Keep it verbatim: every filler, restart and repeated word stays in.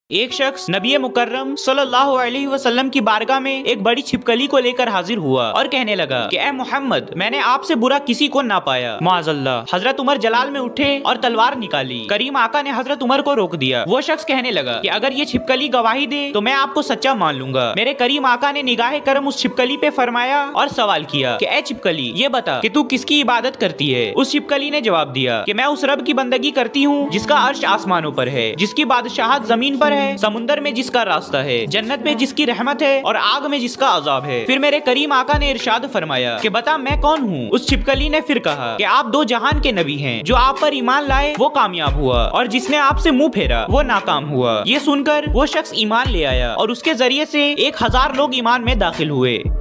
एक शख्स नबी मुकर्रम सल्लल्लाहु अलैहि वसल्लम की बारगाह में एक बड़ी छिपकली को लेकर हाजिर हुआ और कहने लगा कि ए मोहम्मद, मैंने आपसे बुरा किसी को ना पाया। माअज़ल्लाह। हजरत उमर जलाल में उठे और तलवार निकाली। करीम आका ने हजरत उमर को रोक दिया। वो शख्स कहने लगा कि अगर ये छिपकली गवाही दे तो मैं आपको सच्चा मान लूंगा। मेरे करीम आका ने निगाह करम उस छिपकली पे फरमाया और सवाल किया कि ए छिपकली, ये बता कि तू किसकी इबादत करती है। उस छिपकली ने जवाब दिया कि मैं उस रब की बंदगी करती हूँ जिसका अर्श आसमानों पर है, जिसकी बादशाहत जमीन पर है, समुंदर में जिसका रास्ता है, जन्नत में जिसकी रहमत है और आग में जिसका अजाब है। फिर मेरे करीम आका ने इरशाद फरमाया कि बता मैं कौन हूँ। उस छिपकली ने फिर कहा कि आप दो जहान के नबी हैं। जो आप पर ईमान लाए वो कामयाब हुआ और जिसने आपसे मुंह फेरा वो नाकाम हुआ। ये सुनकर वो शख्स ईमान ले आया और उसके जरिए से एक हजार लोग ईमान में दाखिल हुए।